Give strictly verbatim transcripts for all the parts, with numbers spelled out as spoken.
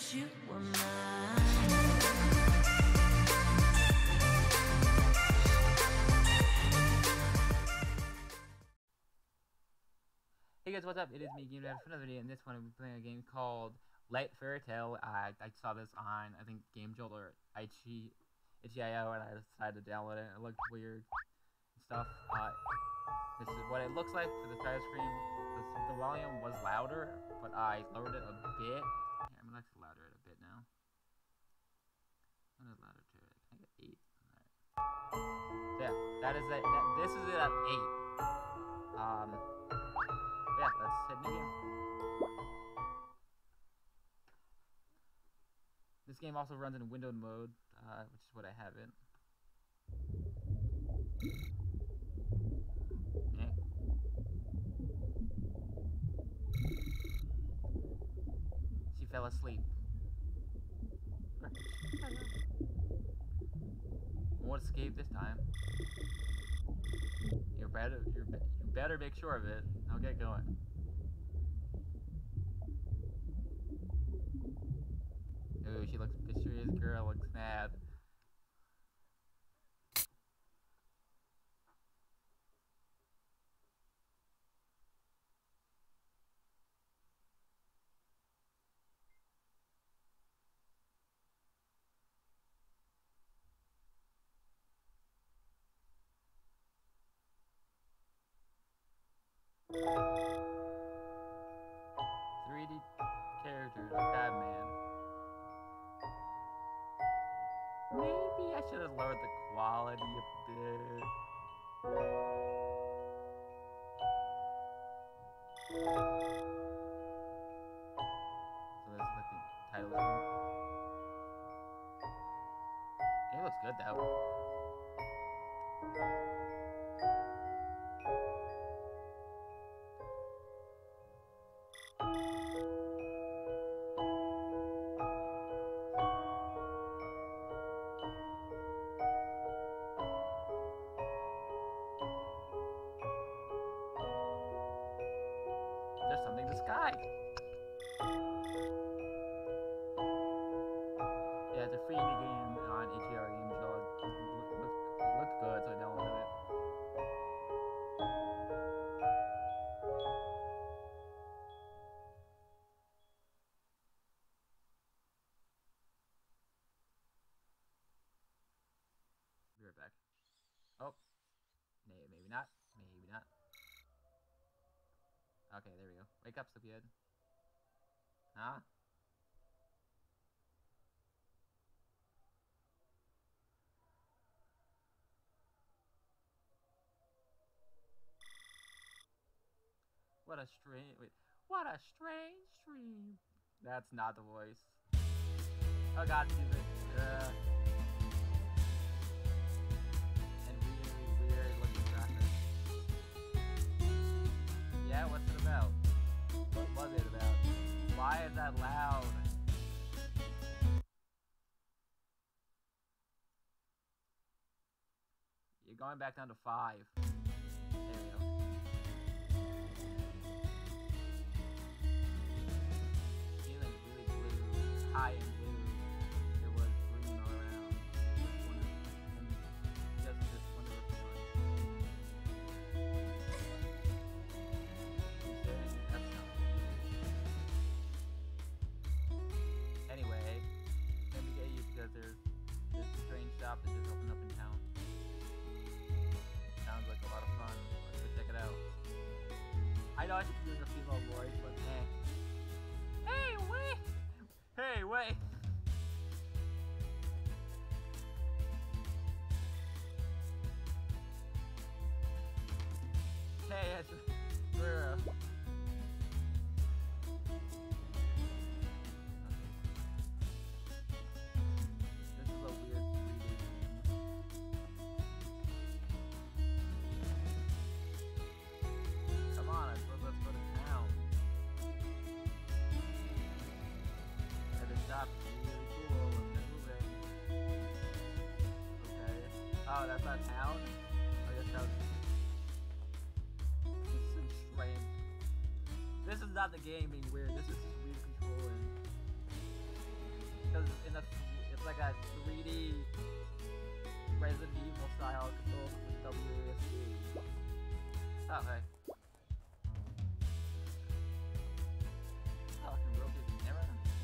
wish you were mine. Hey guys, what's up? It is me, Game Dad, for another video. In this one, I'm playing a game called Light Fairy Tale. I, I saw this on, I think, Game Jolt or itch dot i o, and I decided to download it. It looked weird and stuff. Uh, this is what it looks like for the title screen. The, the volume was louder, but I lowered it a bit. Yeah, I'm gonna actually louder it a bit now. I'm gonna louder to it. Can I get eight? Alright. So yeah, that is it. That, this is it at eight. Um. Yeah, let's hit new game. This game also runs in windowed mode, uh, which is what I have it. Yeah. She fell asleep. Won't escape this time. You better, you you better make sure of it. I'll get going. Ooh, she looks mysterious. Girl looks mad. three D characters, Batman. Maybe I should have lowered the quality a bit. So this is like the title screen. It looks good though. There's something in the sky. Yeah, it's a free indie game on H E R Game Jolt. It looked, it looked good, so I downloaded it. Be right back. Oh, maybe, maybe not. Maybe not. Okay, there we go. Wake up, stupid. Huh? What a strange. Wait. What a strange dream. That's not the voice. Oh god, music. Uh, and really weird looking graphics. Yeah, what's it about? What was it about? Why is that loud? You're going back down to five. There we go. Feeling really blue. High and blue. There was green all around. Just one of, just this one of the Anyway, let me get you because there's this strange shop that just opened up in town. Sounds like a lot of fun. Let's go check it out. I know I should be doing a female voice, but eh. Hey, wait! Hey, wait! Hey, it's we're. Uh, Oh, that's not town? I guess that was... This is strange. This is not the game being weird, this is just weird controlling. because in a th it's like a three D Resident Evil style controls with W A S D. Oh, hey. Oh, I can rotate the camera.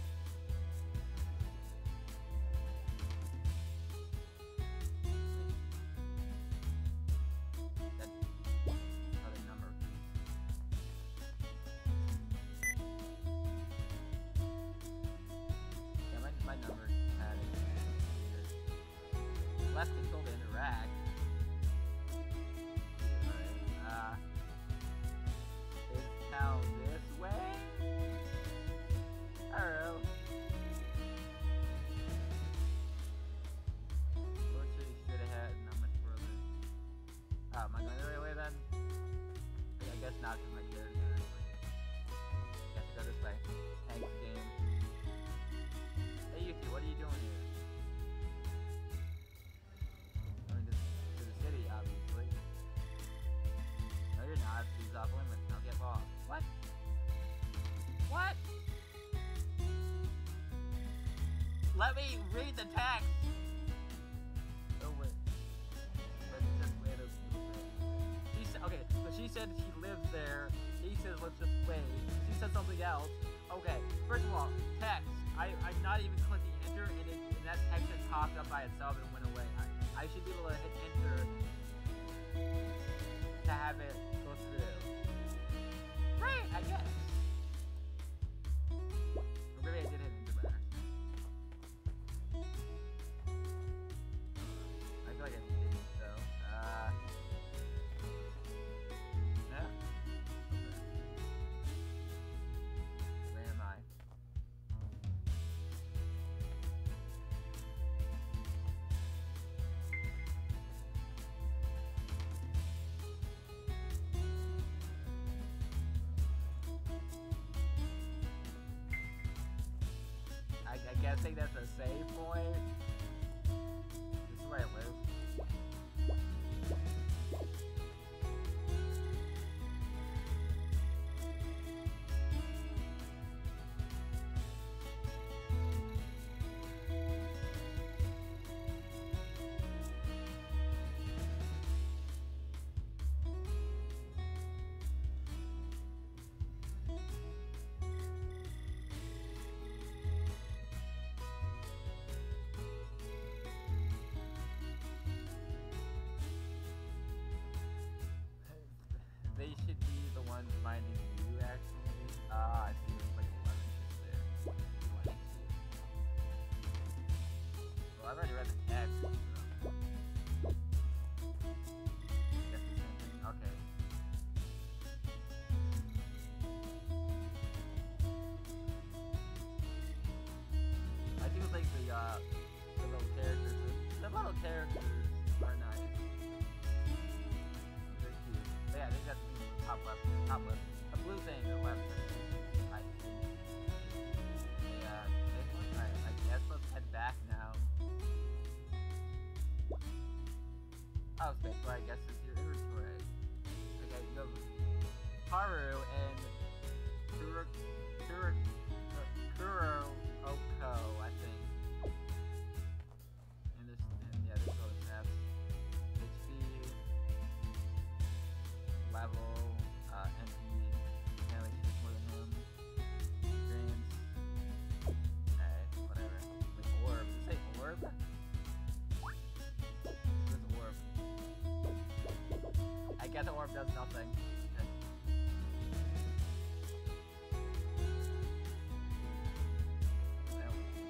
That other number. Yeah, my, my number had it. Left control to interact. Alright, uh... is town this way? I don't know. Literally straight ahead, not much further. Oh, am I going the right way then? I guess not, because my gear is there. I have to go this way. Thanks, game. Hey, Yuki, what are you doing here? Going to, to the city, obviously. No, you're not. These off limits. Now get lost. What? What? Let me read the text! Oh, wait. Let's just wait a little bit. She said, okay, so she said she lives there. He says, let's just wait. She said something else. Okay, first of all, text. I, I'm not even clicking enter, and, it, and that text just popped up by itself and went away. I, I should be able to hit enter to have it go through. Right, I guess. Or maybe I did hit enter by accident. I feel like I didn't, though. Uh, yeah. Where am I? I, I guess think that's a save point. This is where I live. They should be the ones finding you, actually. Ah, I see there's like eleven kids there. twenty-two. Well, I've already read the text, so... Guess the same thing. Okay. I do like the, uh, the little characters. The little characters are nice. They're cute. But yeah, I think that's the top left. Top left. A blue thing on the left. I think. Yeah. Alright, I guess let's head back now. Oh, space bar, I guess is your inventory. Okay, you have Haru and Kuro Kuro Kuro Oko, I think. And this and yeah, this other tabs. H P, level, uh, M P, apparently she's more than him. Experience. Alright, whatever. Wait, orb. Does it say orb? This orb. I guess the orb does nothing. Okay. Well.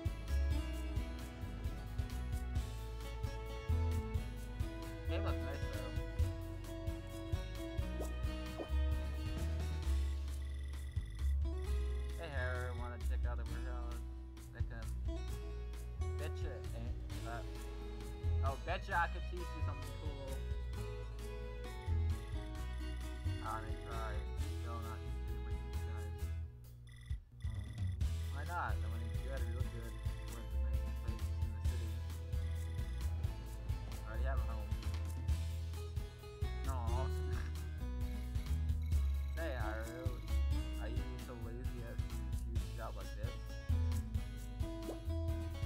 Game looks nice though. Hey Harry, wanna check out the warehouse? Like a betcha eh, uh, oh betcha I could teach you something cool. I may try. Still not interested in breaking these guys. Why not? The money's good, real good. Worth the nicest place in the city. I already have a home. No. Hey Haru, are you so lazy as to choose a job like this?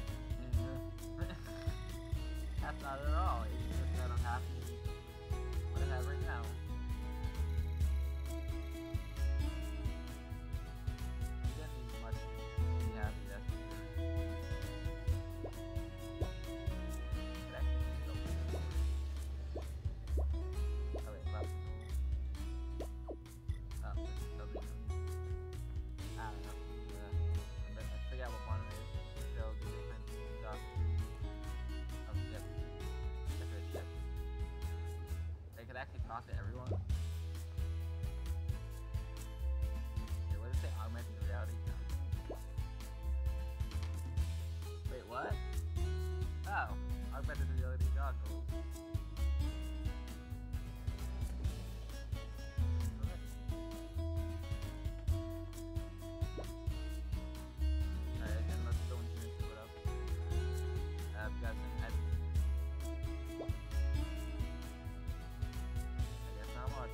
to everyone. Wait, what did it say? Augmented reality. Wait, what? Oh, augmented reality goggles. Alright, then let's go into what else. Uh, I've got some ed- I guess not much.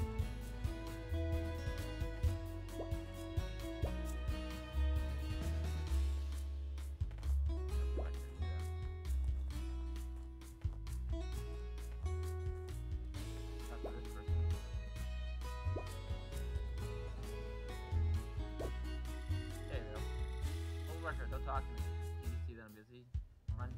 Don't talk to me. Can you see that I'm busy? Run.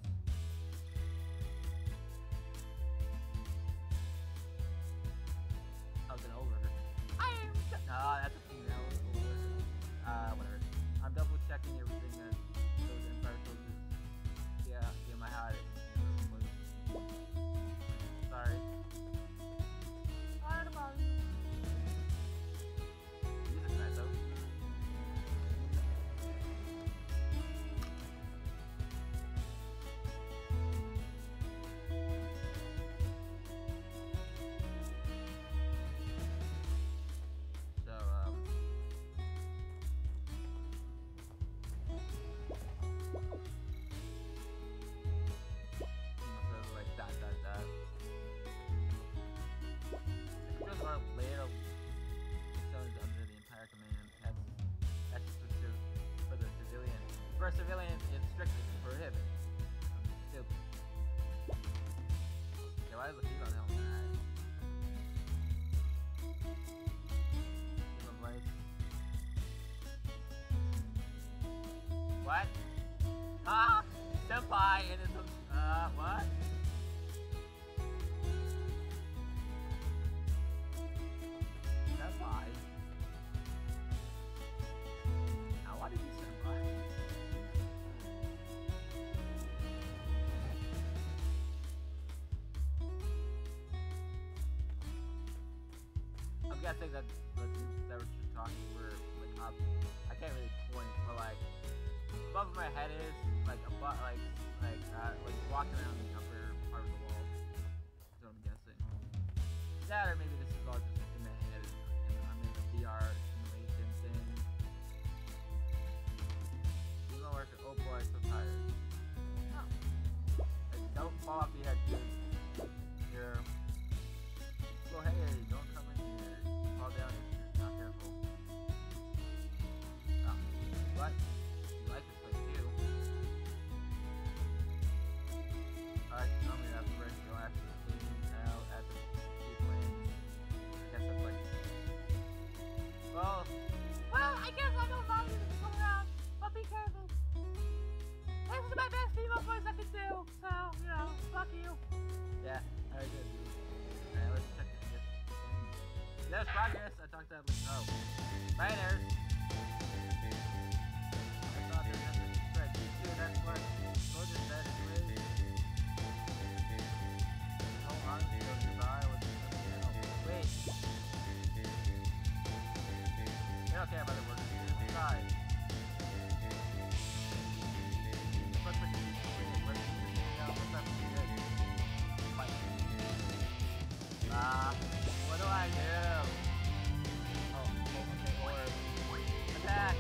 I was an over. I am. No, that's a female. Over. Uh, whatever. I'm double checking everything that those Empire soldiers. Yeah, yeah, my hide. Sorry. Sorry about you. Music's nice though. Later zones under the Empire command. That's that's just for, for the civilian. For a civilian, it's strictly prohibited. Stupid. Okay, why is the female helmet that? Human voice. What? Ah! Senpai! It is a. Uh, what? Senpai? Now, why did you senpai? I'm guessing that the dudes that were just talking were like up. I can't really point, but like above where my head is, like above, like like uh, like walking around the upper part of the wall. That's what I'm guessing. That or maybe this is all just in my head, and I'm in the V R simulation thing. Email worker. Oh boy, I'm so tired. Oh. Like, don't fall off your head, dude. Here. Go hey, don't come in here. Fall down if you're not careful. Oh. What? You like this place too? Alright, tell me that first. You'll actually clean out at the seaplane. I guess that's like. Well. Well, I guess I don't mind you to come around, but be careful. This is my best female voice I can do, so, you know, fuck you. Yeah, alright, good. Alright, let's check this. Yes, progress. I talked that. Oh. Right there. I thought there was nothing to spread. You too, that's what soldiers said anyway. Hold on, you go goodbye. What's something else? Wait. They don't care about the workers. They're inside. What's the key? What's the key? What's up? Good. Fight. Ah. What do I do? Oh, okay, or attack!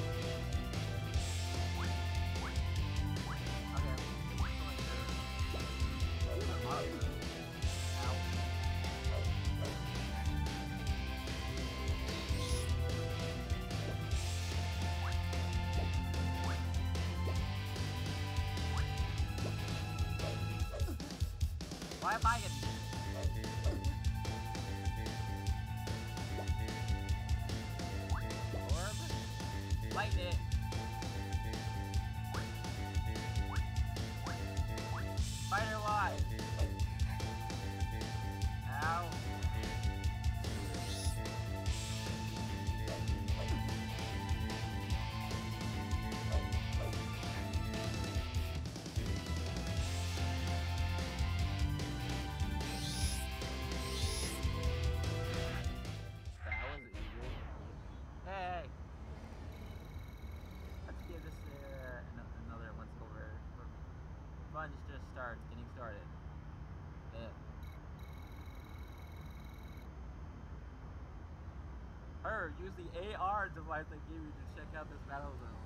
Okay. Ow. Why am I getting lightning? Spider why? Ow. challenge just starts, getting started. Yeah. Her, use the A R device I gave you to check out this battle zone.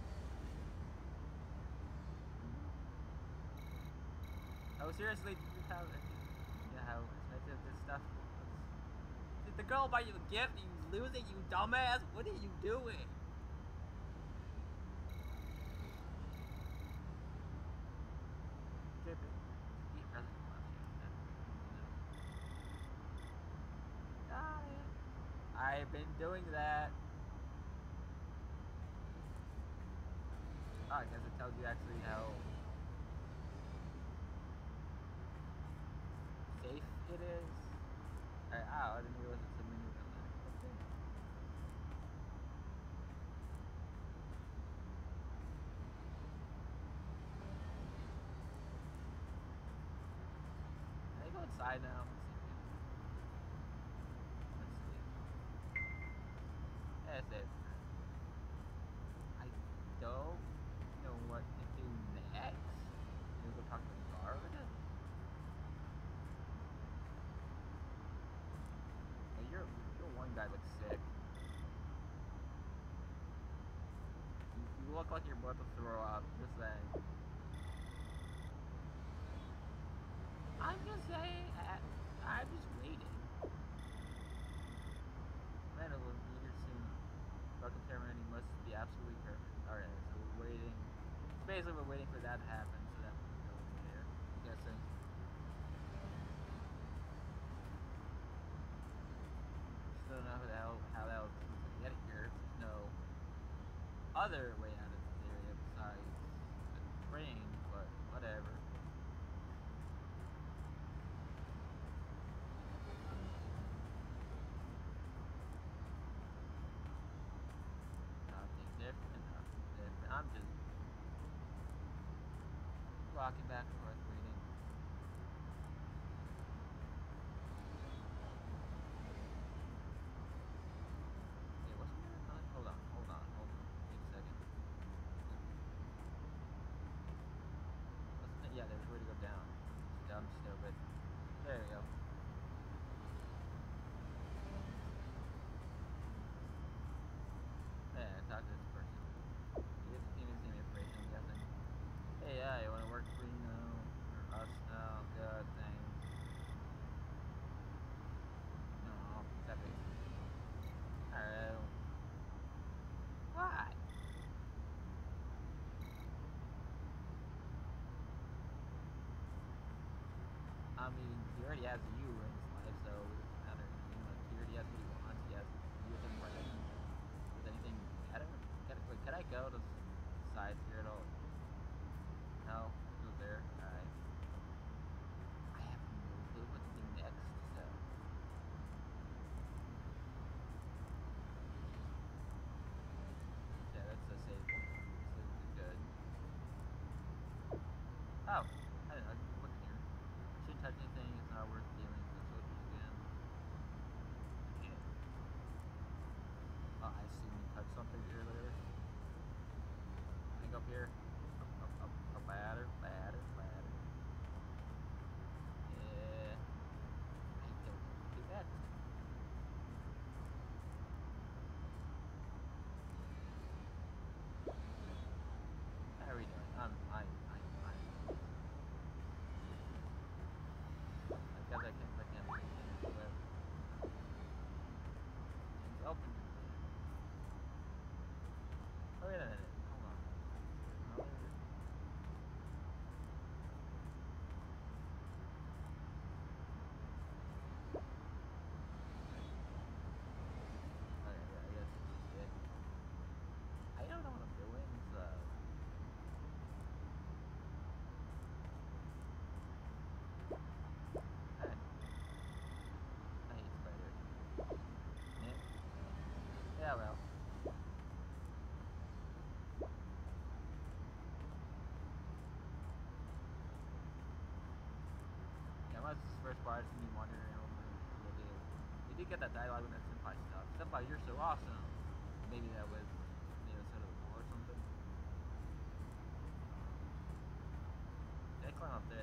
Oh, seriously, do you have any, you know how expensive this stuff was? Did the girl buy you a gift and you lose it, you dumbass? What are you doing? Skip it. Keep pressing the left shift. That, you know. Got it. I've been doing that. Oh, I guess it tells you actually how safe it is. Alright, oh, I didn't realize it's a menu down there. Okay. Can I go inside now? Let's see. Let's see. That's it. I don't know what to do next. Maybe go talk to the guard? Oh, you're, you're one guy looks sick. You, you look like you're about to throw up, just saying. I'm just saying, I, I'm just waiting. Man, it will be here soon. Welcome terminating must be absolutely perfect. Alright, so we're waiting. Basically, we're waiting for that to happen so that we can go in there. I'm guessing. Still don't know how the hell, how the hell it's going to get here. There's no other way out of this area besides the train, but whatever. Nothing different, nothing different. I'm just walking back and forth waiting. Wait, wasn't there another? Hold on, hold on, hold on. Wait a second. Wasn't it? Yeah, there's a way to go down. Dumb, stupid. There we go. Yeah, talk to this person. He doesn't give me the same information, I'm guessing. Hey, yeah, you wanna work for, you know, for us now? Good, thanks. No, that makes Alright. Why? I mean, he already has you in his life, so it doesn't matter. I mean, like, he already has what he wants. He has you with him running. Is anything better? Can, wait, can I go to the sides here at all? No? Go there? Alright. I have no clue what to do next, so. Yeah, that's a save. This is good. Oh, I don't know. I can look in here. Shouldn't touch anything. It's not worth dealing with the soldiers again. Yeah. Oh, I assume you touched something earlier. I think up here. Up, up, up, up, ladder, ladder, ladder. Yeah. I don't know what to do next. How are we doing? I'm, I'm, I'm, I'm. I guess I can't click anything in this web. It's open. Oh, wait a minute. Hold on. Another. Okay, yeah, I guess it's just it. I don't know what I'm doing, so. Hey. I hate spiders. Yeah. Yeah, well. Yeah, unless this first part is me wandering around the video. We did get that dialogue with that senpai stuff. Senpai, you're so awesome. Maybe that was the other side of the wall or something. Can I climb up there?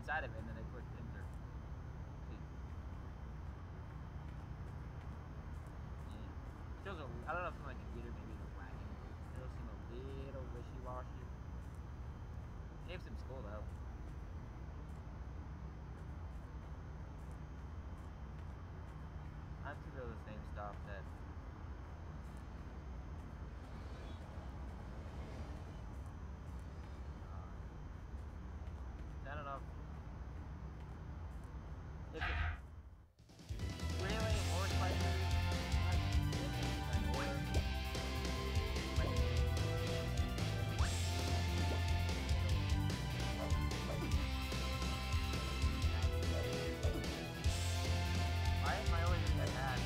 inside of it, and then I clicked enter. See? Yeah. Feels a, I don't know if it's my computer, maybe it's lagging. It does seem a little wishy-washy. Game seems cool though. I have to go the same stuff that. Uh, I don't know. If it, really, horse fighters? Why am I always gonna get mad?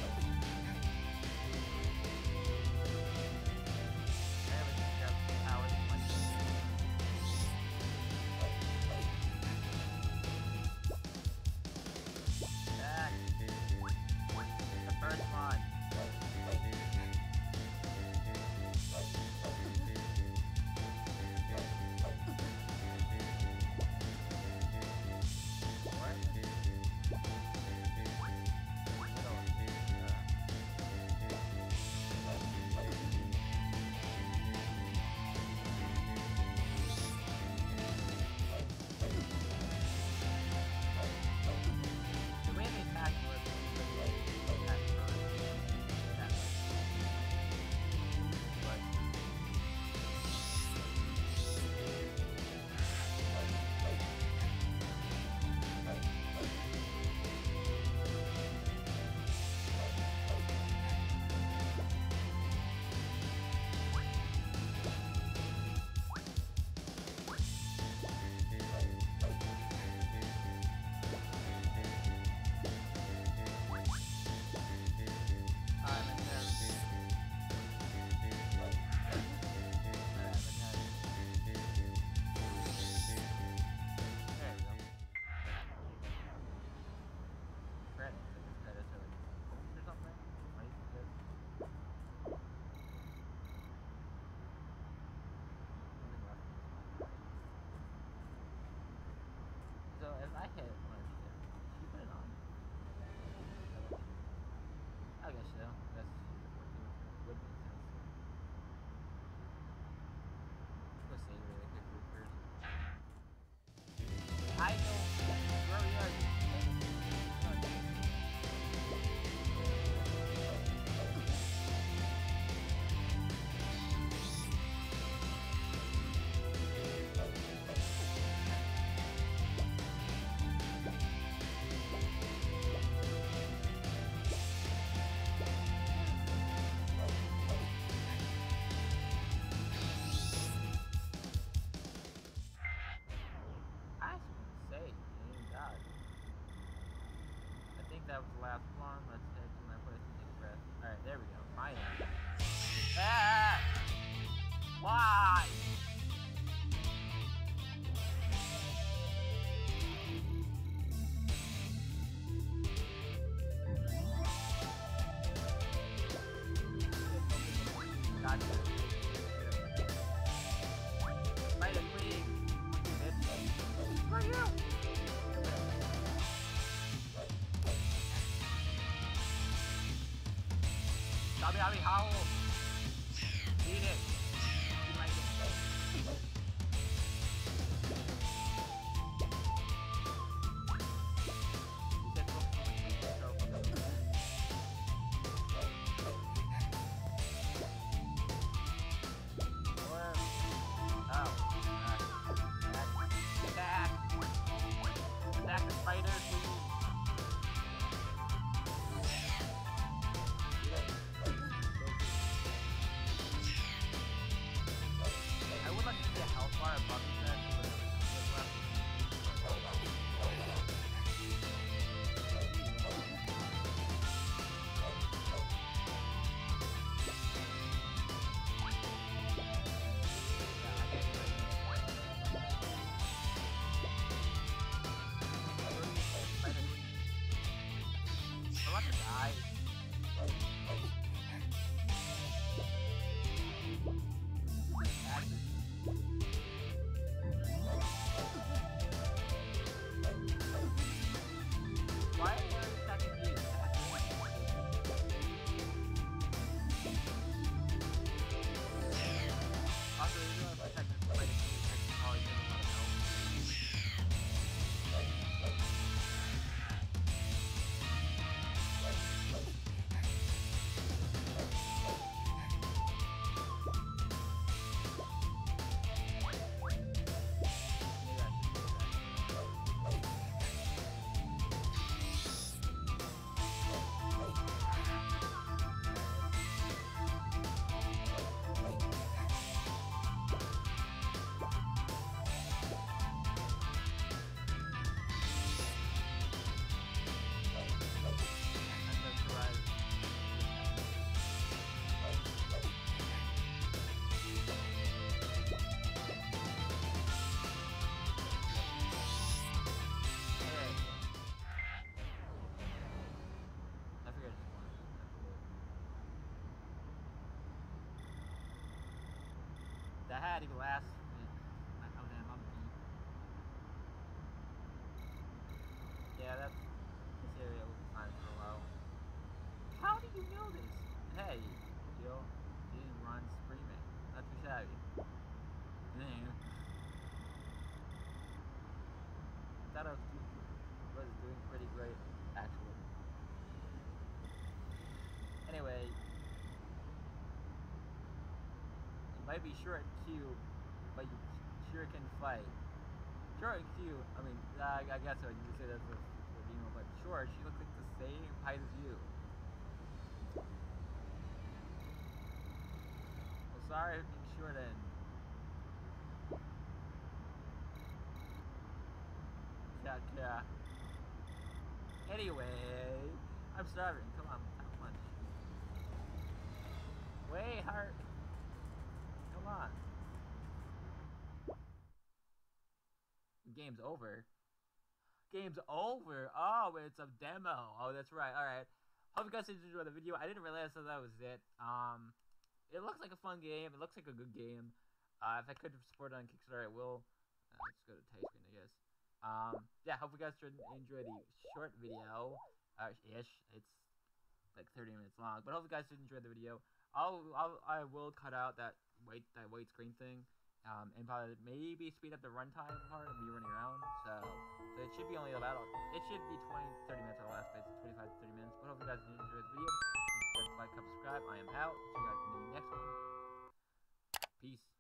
That was the last one. Let's head to my place and take a breath. Alright, there we go. Finally. Ah! Why? Gotcha. Fight it, please. Bitch. Where are you? Dobby, Dobby, howl! Eat it! You like it. You said focus on the key, so focus on the key. Or... Oh. Attack. Attack! Attack the spider, please! that even last minute. Oh damn, I'm beat. Yeah, that's this area will be fine for a while. How did you know this? Hey, Jill, you didn't run screaming. Not too shabby. Damn. I thought I was, was doing pretty great, actually. Anyway, you might be short and cute, but you sure can fight. Short and cute, I mean, uh, I guess I can say that's a female, but short, she looks like the same height as you. Well, sorry for being short and... Yeah, yeah. Anyway, I'm starving. Come on, have lunch. Wait, heart. Come on. Game's over. Game's over. Oh, it's a demo. Oh, that's right. All right. Hope you guys did enjoy the video. I didn't realize that that was it. Um, it looks like a fun game. It looks like a good game. Uh, if I could support it on Kickstarter, I will. Uh, let's go to Typescreen, I guess. Um, yeah. Hope you guys enjoy the short video. Uh, ish. It's like thirty minutes long. But I hope you guys did enjoy the video. I'll, I'll I will cut out that white that white screen thing. Um, and probably maybe speed up the runtime part of me running around. So, so it should be only about, it should be twenty, thirty minutes or less, but it's twenty-five to thirty minutes. But hope you guys enjoyed the video. Don't forget to like, comment, subscribe. I am out. See you guys in the next one. Peace.